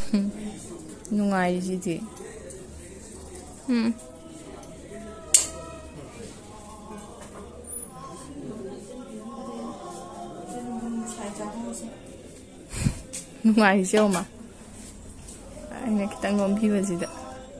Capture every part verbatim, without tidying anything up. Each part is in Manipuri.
ꯅꯨꯡꯉꯥꯏꯔꯤꯁꯤꯗꯤ ꯎꯝ ꯅꯨꯡꯉꯥꯏꯔꯤꯁꯦ ꯌꯦꯡꯉꯨꯃ ꯑꯩꯅ ꯈꯤꯇꯪ ꯂꯣꯝꯕꯤꯕꯁꯤꯗ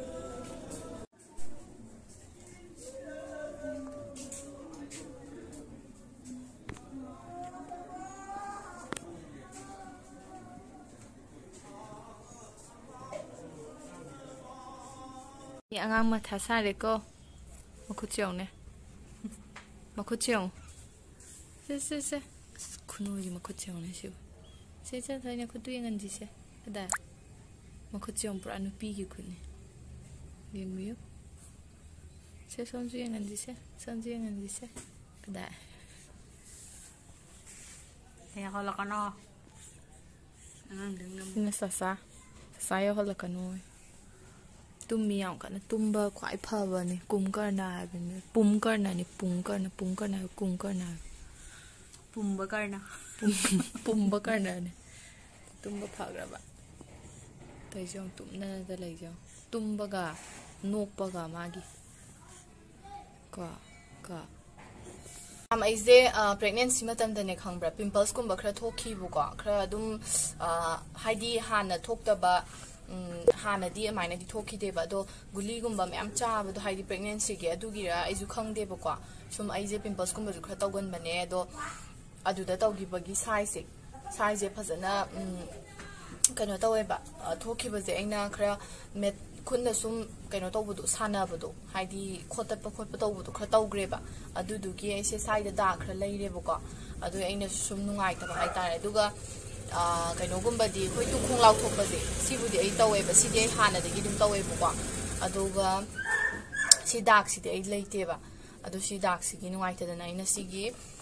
ꯑꯉꯥꯡ ꯃꯊꯥ ꯁꯥꯔꯦꯀꯣ ꯃꯈꯨꯠꯁꯦ ꯌꯦꯡꯉꯨꯅꯦ ꯃꯈꯨꯠꯁꯦ ꯌꯦꯡꯉꯨ ꯁꯦ ꯁꯦ ꯁꯦ ꯈꯨꯅꯨꯒꯤ ꯃꯈꯨꯠꯁꯦ ꯌꯦꯡꯉꯨꯅꯦ ꯁꯤꯕꯨ ꯁꯦ ꯁꯦ ꯊꯣꯏꯅ ꯈꯨꯠꯇꯨ ꯌꯦꯡꯍꯟꯁꯤꯁꯦ ꯀꯗꯥꯏ ꯃꯈꯨꯠꯁꯦ ꯌꯦꯡꯉꯨ ꯄꯨꯔꯥ ꯅꯨꯄꯤꯒꯤ ꯈꯨꯠꯅꯤ ꯌꯦꯡꯕꯤꯌꯨ ꯁꯦ ꯁꯣꯝꯁꯨ ꯌꯦꯡꯍꯟꯁꯤꯁꯦ ꯁꯣꯝꯁꯨ ꯌꯦꯡꯍꯟꯁꯤꯁꯦ ꯀꯗꯥꯏ ꯌꯥꯎꯍꯜꯂꯛꯀꯅꯣ ꯁꯤꯅ ꯆꯥꯆꯥ ꯆꯥꯆꯥ ꯌꯧꯍꯜꯂꯛꯀꯅꯨ ꯇꯨꯝꯃꯤ ꯌꯥꯝ ꯀꯟꯅ ꯇꯨꯝꯕ ꯈ꯭ꯋꯥꯏ ꯐꯕꯅꯤ ꯀꯨꯝꯀꯔꯅ ꯍꯥꯏꯕꯅꯤ ꯄꯨꯝꯀꯔꯅꯅꯤ ꯄꯨꯡꯀꯔꯅ ꯄꯨꯡꯀꯔꯅ ꯍꯥꯏꯕ ꯀꯨꯝꯀꯔꯅ ꯍꯥꯏꯕ ꯄꯨꯝꯕ ꯀꯔꯅ ꯄꯨꯝꯕ ꯀꯔꯅꯅꯤ ꯇꯨꯝꯕ ꯐꯈ꯭ꯔꯕ ꯇꯩꯁꯦ ꯇꯨꯝꯅꯗ ꯂꯩꯖꯦ ꯇꯨꯝꯕꯒ ꯅꯣꯛꯄꯒ ꯃꯥꯒꯤ ꯀꯣ ꯀꯣ ꯑꯩꯁꯦ ꯄ꯭ꯔꯦꯒꯅꯦꯟꯁꯤ ꯃꯇꯝꯗꯅꯦ ꯈꯪꯕ꯭ꯔꯥ ꯄꯤꯝꯄꯜꯁꯀꯨꯝꯕ ꯈꯔ ꯊꯣꯛꯈꯤꯕꯀꯣ ꯈꯔ ꯑꯗꯨꯝ ꯍꯥꯏꯗꯤ ꯍꯥꯟꯅ ꯊꯣꯛꯇꯕ ꯍꯥꯟꯅꯗꯤ ꯑꯗꯨꯃꯥꯏꯅꯗꯤ ꯊꯣꯛꯈꯤꯗꯦꯕ ꯑꯗꯣ ꯒꯨꯂꯤꯒꯨꯝꯕ ꯃꯌꯥꯝ ꯆꯥꯕꯗꯣ ꯍꯥꯏꯗꯤ ꯄ꯭ꯔꯦꯒꯅꯦꯟꯁꯤꯒꯤ ꯑꯗꯨꯒꯤꯔ ꯑꯩꯁꯨ ꯈꯪꯗꯦꯕꯀꯣ ꯁꯨꯝ ꯑꯩꯁꯦ ꯄꯤꯝꯄꯜꯁꯀꯨꯝꯕꯁꯨ ꯈꯔ ꯇꯧꯒꯟꯕꯅꯦ ꯑꯗꯣ ꯑꯗꯨꯗ ꯇꯧꯈꯤꯕꯒꯤ ꯁꯥꯏꯖꯁꯦ ꯁꯥꯏꯖꯁꯦ ꯐꯖꯅ ꯀꯩꯅꯣ ꯇꯧꯋꯦꯕ ꯊꯣꯛꯈꯤꯕꯁꯦ ꯑꯩꯅ ꯈꯔ ꯃꯦꯠ ꯈꯨꯠꯅ ꯁꯨꯝ ꯀꯩꯅꯣ ꯇꯧꯕꯗꯣ ꯁꯥꯟꯅꯕꯗꯣ ꯍꯥꯏꯗꯤ ꯈꯣꯠꯇꯠꯄ ꯈꯣꯠꯄ ꯇꯧꯕꯗꯣ ꯈꯔ ꯇꯧꯈ꯭ꯔꯦꯕ ꯑꯗꯨꯗꯨꯒꯤ ꯑꯩꯁꯦ ꯁꯥꯏꯗ ꯗꯥꯛ ꯈꯔ ꯂꯩꯔꯦꯕꯀꯣ ꯑꯗꯨ ꯑꯩꯅꯁꯨ ꯁꯨꯝ ꯅꯨꯡꯉꯥꯏꯇꯕ ꯍꯥꯏꯇꯥꯔꯦ ꯑꯗꯨꯒ ꯀꯩꯅꯣꯒꯨꯝꯕꯗꯤ ꯑꯩꯈꯣꯏ ꯇꯨꯈꯣꯡ ꯂꯥꯎꯊꯣꯛꯄꯁꯦ ꯁꯤꯕꯨꯗꯤ ꯑꯩ ꯇꯧꯋꯦꯕ ꯁꯤꯗꯤ ꯑꯩ ꯍꯥꯟꯅꯗꯒꯤ ꯑꯗꯨꯝ ꯇꯧꯋꯦꯕꯀꯣ ꯑꯗꯨꯒ ꯁꯤ ꯗꯥꯛꯁꯤꯗꯤ ꯑꯩ ꯂꯩꯇꯦꯕ ꯑꯗꯣ ꯁꯤ ꯗꯥꯛꯁꯤꯒꯤ ꯅꯨꯡꯉꯥꯏꯇꯗꯅ ꯑꯩꯅ ꯁꯤꯒꯤ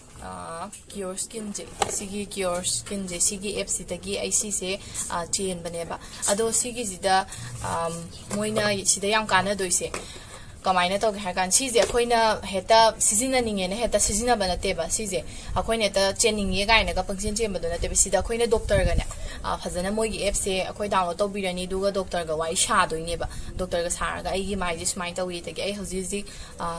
ꯀꯤꯌꯣꯔ ꯁ꯭ꯀꯤꯟꯁꯦ ꯁꯤꯒꯤ ꯀꯤꯌꯣꯔ ꯁ꯭ꯀꯤꯟꯁꯦ ꯁꯤꯒꯤ ꯑꯦꯞꯁꯤꯗꯒꯤ ꯑꯩ ꯁꯤꯁꯦ ꯆꯦꯟꯕꯅꯦꯕ ꯑꯗꯣ ꯁꯤꯒꯤꯁꯤꯗ ꯃꯣꯏꯅ ꯁꯤꯗ ꯌꯥꯝ ꯀꯥꯟꯅꯗꯣꯏꯁꯦ ꯀꯃꯥꯏꯅ ꯇꯧꯒꯦ ꯍꯥꯏ ꯀꯥꯟꯗ ꯁꯤꯁꯦ ꯑꯩꯈꯣꯏꯅ ꯍꯦꯛꯇ ꯁꯤꯖꯤꯟꯅꯅꯤꯡꯉꯦꯅ ꯍꯦꯛꯇ ꯁꯤꯖꯤꯟꯅꯕ ꯅꯠꯇꯦꯕ ꯁꯤꯁꯦ ꯑꯩꯈꯣꯏꯅ ꯍꯦꯛꯇ ꯆꯦꯟꯅꯤꯡꯉꯦ ꯀꯥꯏꯅꯒ ꯄꯪꯆꯦꯟ ꯆꯦꯟꯕꯗꯣ ꯅꯠꯇꯦꯕ ꯁꯤꯗ ꯑꯩꯈꯣꯏꯅ ꯗꯣꯛꯇꯔꯒꯅꯦ ꯐꯖꯅ ꯃꯣꯏꯒꯤ ꯑꯦꯞꯁꯦ ꯑꯩꯈꯣꯏ ꯗꯥꯎꯟꯂꯣꯗ ꯇꯧꯕꯤꯔꯅꯤ ꯑꯗꯨꯒ ꯗꯣꯛꯇꯔꯒ ꯋꯥꯔꯤ ꯁꯥꯗꯣꯏꯅꯦꯕ ꯗꯣꯛꯇꯔꯒ ꯁꯥꯔꯒ ꯑꯩꯒꯤ ꯃꯥꯏꯁꯦ ꯁꯨꯃꯥꯏꯅ ꯇꯧꯋꯤ ꯑꯗꯒꯤ ꯑꯩ ꯍꯧꯖꯤꯛ ꯍꯧꯖꯤꯛ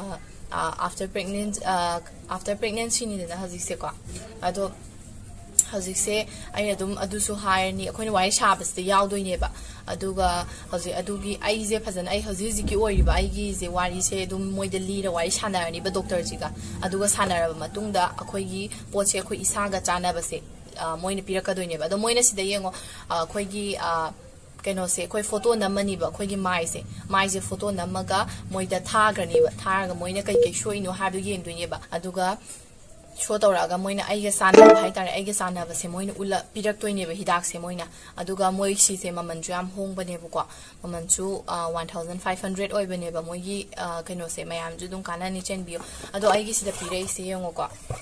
ꯑꯥꯐꯇꯔ ꯄ꯭ꯔꯦꯒꯅꯦꯟ ꯑꯥꯐꯇꯔ ꯄ꯭ꯔꯦꯒꯅꯦꯟꯁꯤꯅꯤꯗꯅ ꯍꯧꯖꯤꯛꯁꯦꯀꯣ ꯑꯗꯣ ꯍꯧꯖꯤꯛꯁꯦ ꯑꯩꯅ ꯑꯗꯨꯝ ꯑꯗꯨꯁꯨ ꯍꯥꯏꯔꯅꯤ ꯑꯩꯈꯣꯏꯅ ꯋꯥꯔꯤ ꯁꯥꯕꯁꯤꯗ ꯌꯥꯎꯗꯣꯏꯅꯦꯕ ꯑꯗꯨꯒ ꯍꯧꯖꯤꯛ ꯑꯗꯨꯒꯤ ꯑꯩꯁꯦ ꯐꯖꯅ ꯑꯩ ꯍꯧꯖꯤꯛ ꯍꯧꯖꯤꯛꯀꯤ ꯑꯣꯏꯔꯤꯕ ꯑꯩꯒꯤꯁꯦ ꯋꯥꯔꯤꯁꯦ ꯑꯗꯨꯝ ꯃꯣꯏꯗ ꯂꯤꯔ ꯋꯥꯔꯤ ꯁꯥꯟꯅꯔꯅꯤꯕ ꯗꯣꯛꯇꯔꯁꯤꯒ ꯑꯗꯨꯒ ꯁꯥꯟꯅꯔꯕ ꯃꯇꯨꯡꯗ ꯑꯩꯈꯣꯏꯒꯤ ꯄꯣꯠꯁꯦ ꯑꯩꯈꯣꯏ ꯏꯁꯥꯒ ꯆꯥꯟꯅꯕꯁꯦ ꯃꯣꯏꯅ ꯄꯤꯔꯛꯀꯗꯣꯏꯅꯦꯕ ꯑꯗꯣ ꯃꯣꯏꯅ ꯁꯤꯗ ꯌꯦꯡꯉꯣ ꯑꯩꯈꯣꯏꯒꯤ ꯀꯩꯅꯣꯁꯦ ꯑꯩꯈꯣꯏ ꯐꯣꯇꯣ ꯅꯝꯃꯅꯤꯕ ꯑꯩꯈꯣꯏꯒꯤ ꯃꯥꯏꯁꯦ ꯃꯥꯏꯁꯦ ꯐꯣꯇꯣ ꯅꯝꯃꯒ ꯃꯣꯏꯗ ꯊꯥꯈ꯭ꯔꯅꯦꯕ ꯊꯥꯔꯒ ꯃꯣꯏꯅ ꯀꯩ ꯀꯩ ꯁꯣꯏꯅꯣ ꯍꯥꯏꯕꯗꯨ ꯌꯦꯡꯗꯣꯏꯅꯦꯕ ꯑꯗꯨꯒ ꯁꯣ ꯇꯧꯔꯛꯑꯒ ꯃꯣꯏꯅ ꯑꯩꯒ ꯆꯥꯟꯅꯕ ꯍꯥꯏꯇꯥꯔꯦ ꯑꯩꯒ ꯆꯥꯟꯅꯕꯁꯦ ꯃꯣꯏꯅ ꯎꯠꯂ ꯄꯤꯔꯛꯇꯣꯏꯅꯦꯕ ꯍꯤꯗꯥꯛꯁꯦ ꯃꯣꯏꯅ ꯑꯗꯨꯒ ꯃꯣꯏ ꯁꯤꯁꯦ ꯃꯃꯜꯁꯨ ꯌꯥꯝ ꯍꯣꯡꯕꯅꯦꯕꯀꯣ ꯃꯃꯜꯁꯨ ꯋꯥꯟ ꯊꯥꯎꯖꯟ ꯐꯥꯏꯚ ꯍꯟꯗ꯭ꯔꯦꯗ ꯑꯣꯏꯕꯅꯦꯕ ꯃꯣꯏꯒꯤ ꯀꯩꯅꯣꯁꯦ ꯃꯌꯥꯝꯁꯨ ꯑꯗꯨꯝ ꯀꯥꯟꯅꯅꯤ ꯆꯦꯟꯕꯤꯌꯨ ꯑꯗꯣ ꯑꯩꯒꯤ ꯁꯤꯗ ꯄꯤꯔꯛꯏꯁꯦ ꯌꯦꯡꯉꯣꯀꯣ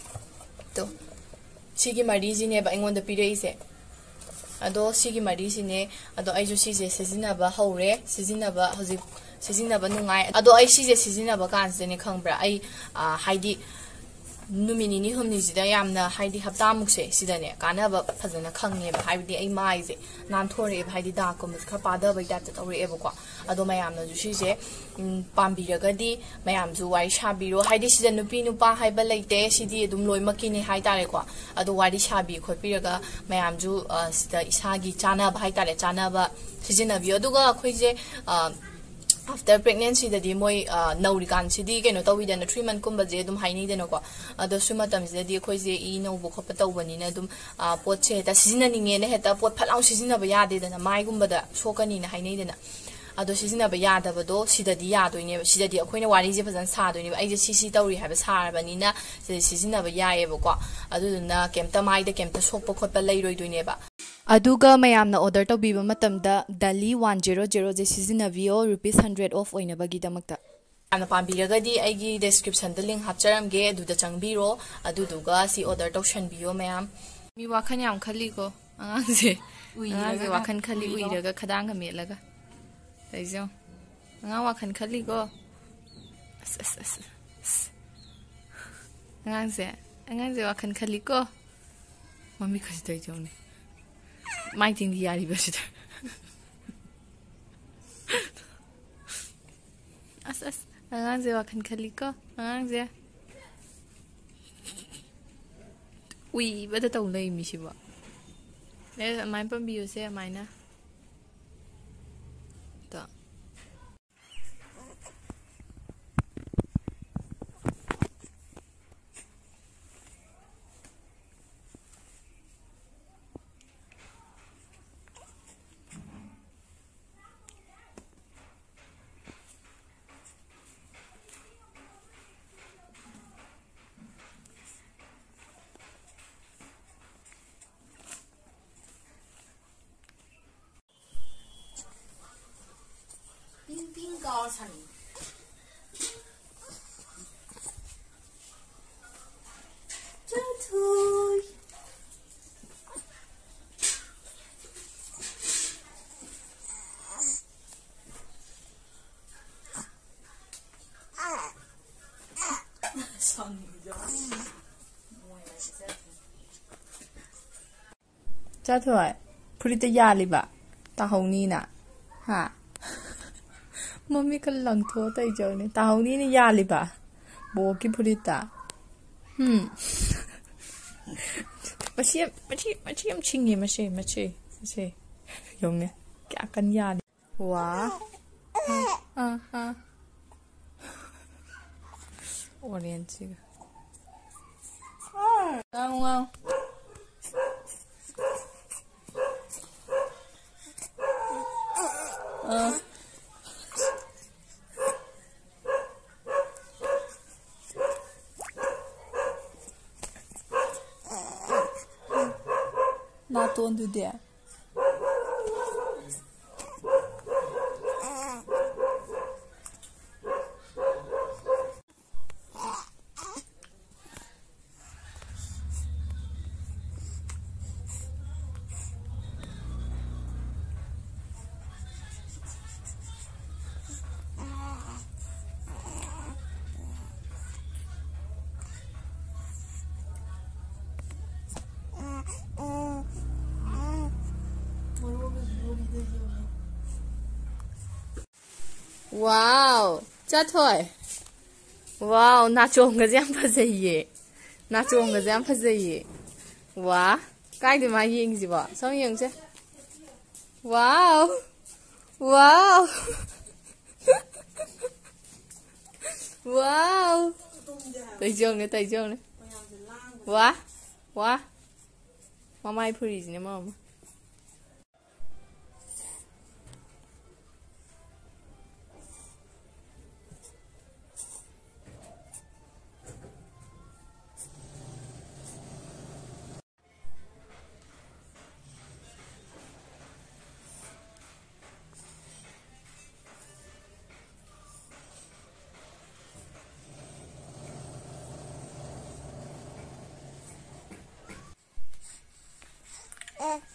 ꯇꯣ ꯁꯤꯒꯤ ꯃꯔꯤꯁꯤꯅꯦꯕ ꯑꯩꯉꯣꯟꯗ ꯄꯤꯔꯛꯏꯁꯦ ꯑꯗꯣ ꯁꯤꯒꯤ ꯃꯔꯤꯁꯤꯅꯦ ꯑꯗꯣ ꯑꯩꯁꯨ ꯁꯤꯁꯦ ꯁꯤꯖꯤꯟꯅꯕ ꯍꯧꯔꯦ ꯁꯤꯖꯤꯟꯅꯕ ꯍꯧꯖꯤꯛ ꯁꯤꯖꯤꯟꯅꯕ ꯅꯨꯡꯉꯥꯏ ꯑꯗꯣ ꯑꯩ ꯁꯤꯁꯦ ꯁꯤꯖꯤꯟꯅꯕ ꯀꯥꯟꯁꯤꯗꯅꯦ ꯈꯪꯕ꯭ꯔꯥ ꯑꯩ ꯍꯥꯏꯗꯤ ꯅꯨꯃꯤꯠ ꯅꯤꯅꯤ ꯍꯨꯝꯅꯤꯁꯤꯗ ꯌꯥꯝꯅ ꯍꯥꯏꯗꯤ ꯍꯞꯇꯥꯃꯨꯛꯁꯦ ꯁꯤꯗꯅꯦ ꯀꯥꯟꯅꯕ ꯐꯖꯅ ꯈꯪꯉꯦꯕ ꯍꯥꯏꯕꯗꯤ ꯑꯩ ꯃꯥꯏꯁꯦ ꯅꯥꯟꯊꯣꯔꯛꯑꯦꯕ ꯍꯥꯏꯗꯤ ꯗꯥꯛꯀꯨꯝꯕꯁꯦ ꯈꯔ ꯄꯥꯗꯕꯩ ꯇꯥꯏꯞꯇ ꯇꯧꯔꯛꯑꯦꯕꯀꯣ ꯑꯗꯣ ꯃꯌꯥꯝꯅꯁꯨ ꯁꯤꯁꯦ ꯄꯥꯝꯕꯤꯔꯒꯗꯤ ꯃꯌꯥꯝꯁꯨ ꯋꯥꯔꯤ ꯁꯥꯕꯤꯔꯣ ꯍꯥꯏꯗꯤ ꯁꯤꯗ ꯅꯨꯄꯤ ꯅꯨꯄꯥ ꯍꯥꯏꯕ ꯂꯩꯇꯦ ꯁꯤꯗꯤ ꯑꯗꯨꯝ ꯂꯣꯏꯅꯃꯛꯀꯤꯅꯤ ꯍꯥꯏꯇꯥꯔꯦꯀꯣ ꯑꯗꯣ ꯋꯥꯔꯤ ꯁꯥꯕꯤ ꯈꯣꯠꯄꯤꯔꯒ ꯃꯌꯥꯝꯁꯨ ꯁꯤꯗ ꯏꯁꯥꯒꯤ ꯆꯥꯅꯕ ꯍꯥꯏꯇꯥꯔꯦ ꯆꯥꯅꯕ ꯁꯤꯖꯤꯟꯅꯕꯤꯌꯨ ꯑꯗꯨꯒ ꯑꯩꯈꯣꯏꯁꯦ ꯑꯥꯐꯇꯔ ꯄ꯭ꯔꯦꯒꯅꯦꯟꯁꯤꯗꯗꯤ ꯃꯣꯏ ꯅꯧꯔꯤꯀꯥꯟꯁꯤꯗꯤ ꯀꯩꯅꯣ ꯇꯧꯋꯤꯗꯅ ꯊ꯭ꯔꯤ ꯃꯟꯠꯀꯨꯝꯕꯁꯦ ꯑꯗꯨꯝ ꯍꯥꯏꯅꯩꯗꯅꯀꯣ ꯑꯗꯣ ꯁꯤ ꯃꯇꯝꯁꯤꯗꯗꯤ ꯑꯩꯈꯣꯏꯁꯦ ꯏ ꯅꯧꯕ ꯈꯣꯠꯄ ꯇꯧꯕꯅꯤꯅ ꯑꯗꯨꯝ ꯄꯣꯠꯁꯦ ꯍꯦꯛꯇ ꯁꯤꯖꯤꯟꯅꯅꯤꯡꯉꯦꯅ ꯍꯦꯛꯇ ꯄꯣꯠ ꯐꯠ ꯂꯥꯎ ꯁꯤꯖꯤꯟꯅꯕ ꯌꯥꯗꯦꯗꯅ ꯃꯥꯏꯒꯨꯝꯕꯗ ꯁꯣꯛꯀꯅꯤꯅ ꯍꯥꯏꯅꯩꯗꯅ ꯑꯗꯣ ꯁꯤꯖꯤꯟꯅꯕ ꯌꯥꯗꯕꯗꯣ ꯁꯤꯗꯗꯤ ꯌꯥꯗꯣꯏꯅꯦꯕ ꯁꯤꯗꯗꯤ ꯑꯩꯈꯣꯏꯅ ꯋꯥꯔꯤꯁꯦ ꯐꯖꯅ ꯁꯥꯗꯣꯏꯅꯦꯕ ꯑꯩꯁꯦ ꯁꯤ ꯁꯤ ꯇꯧꯔꯤ ꯍꯥꯏꯕ ꯁꯥꯔꯕꯅꯤꯅ ꯁꯤꯗ ꯁꯤꯖꯤꯟꯅꯕ ꯌꯥꯏꯑꯕꯀꯣ ꯑꯗꯨꯗꯨꯅ ꯀꯩꯝꯇ ꯃꯥꯏꯗ ꯀꯩꯝꯇ ꯁꯣꯛꯄ ꯈꯣꯠꯄ ꯂꯩꯔꯣꯏꯗꯣꯏꯅꯦꯕ ꯑꯗꯨꯒ ꯃꯌꯥꯝꯅ ꯑꯣꯔꯗꯔ ꯇꯧꯕꯤꯕ ꯃꯇꯝꯗ ꯗꯥꯂꯤ ꯋꯥꯟ ꯖꯦꯔꯣ ꯖꯦꯔꯣꯁꯦ ꯁꯤꯖꯤꯟꯅꯕꯤꯌꯣ ꯔꯨꯄꯤꯁ ꯍꯟꯗ꯭ꯔꯦꯗ ꯑꯣꯐ ꯑꯣꯏꯅꯕꯒꯤꯗꯃꯛꯇ ꯌꯥꯝꯅ ꯄꯥꯝꯕꯤꯔꯒꯗꯤ ꯑꯩꯒꯤ ꯗꯦꯁꯀ꯭ꯔꯤꯞꯁꯟꯗ ꯂꯤꯡ ꯍꯥꯞꯆꯔꯝꯒꯦ ꯑꯗꯨꯗ ꯆꯪꯕꯤꯔꯣ ꯑꯗꯨꯗꯨꯒ ꯁꯤ ꯑꯣꯔꯗꯔ ꯇꯧꯁꯟꯕꯤꯌꯣ ꯃꯌꯥꯝ ꯃꯤ ꯋꯥꯈꯜ ꯌꯥꯝ ꯈꯜꯂꯤꯀꯣ ꯑꯉꯥꯡꯁꯦ ꯑꯉꯥꯡꯁꯦ ꯋꯥꯈꯜ ꯈꯜꯂꯤ ꯎꯏꯔꯒ ꯈꯗꯥꯡꯒ ꯃꯦꯠꯂꯒ ꯇꯩꯖꯣ ꯑꯉꯥꯡ ꯋꯥꯈꯜ ꯈꯜꯂꯤꯀꯣ ꯑꯁ ꯑꯁ ꯑꯁ ꯑꯉꯥꯡꯁꯦ ꯑꯉꯥꯡꯁꯦ ꯋꯥꯈꯜ ꯈꯜꯂꯤꯀꯣ ꯃꯃꯤ ꯈꯖꯤꯛ ꯇꯧꯖꯧꯅꯦ ꯃꯥꯏ ꯇꯤꯡꯗꯤ ꯌꯥꯔꯤꯕꯁꯤꯗ ꯑꯁ ꯑꯁ ꯑꯉꯥꯡꯁꯦ ꯋꯥꯈꯜ ꯈꯜꯂꯤꯀꯣ ꯑꯉꯥꯡꯁꯦ ꯎꯏꯕꯗ ꯇꯧ ꯂꯩꯔꯝꯃꯤꯁꯤꯕꯣ ꯑꯦ ꯑꯗꯨꯃꯥꯏꯅ ꯄꯥꯝꯕꯤꯌꯨꯁꯦ ꯑꯗꯨꯃꯥꯏꯅ ꯇꯣ 빙빙 가오산. 짜투이. ꯆꯥꯊꯣꯏ ꯐꯨꯔꯤꯠꯇ ꯌꯥꯜꯂꯤꯕ ꯇꯥꯍꯧꯅꯤꯅ ꯍꯥ ꯃꯃꯤ ꯈꯔ ꯂꯪꯊꯣꯛꯑ ꯇꯩꯖꯧꯅꯦ ꯇꯥꯍꯧꯅꯤꯅ ꯌꯥꯜꯂꯤꯕ ꯕꯣꯛꯀꯤ ꯐꯨꯔꯤꯠꯇ ꯍꯝ ꯃꯁꯤ ꯃꯁꯤ ꯃꯁꯤ ꯌꯥꯝ ꯁꯤꯡꯉꯦ ꯃꯁꯤ ꯃꯁꯤ ꯃꯁꯤ ꯌꯦꯡꯉꯨꯅꯦ ꯀꯌꯥ ꯀꯟ ꯌꯥꯜꯂꯤ ꯋꯥ ꯑꯥ ꯑꯥ ꯑꯣꯔꯦꯟꯖꯁꯤꯒ ꯉꯥꯡꯉꯨ ꯉꯥꯡꯉꯨ ꯑꯥ 나또언두대 와우 짜토이 와우 나좋은거지 안 파세이 나좋은거지 안 파세이 와 까이드 많이 얘기지 봐 성희 형제 와우 와우 와우 tay tay 와 와 마마이 프리즈네 마마 에